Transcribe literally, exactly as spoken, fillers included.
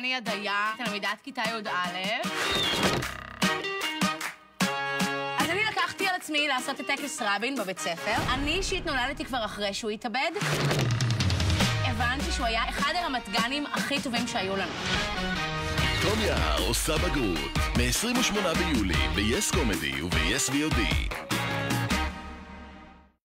אני הדיה, תלמידת כיתה י"א. אז אני לקחתי על עצמי לעשות את טקס רבין בבית ספר. אני אישית נולדתי כבר אחרי שהוא התאבד. הבנתי שהוא היה אחד הרמתגנים הכי טובים שהיו לנו. תום יער עושה בגרות, מ-עשרים ושמונה ביולי ב-יס קומדי וב-יס וי או די.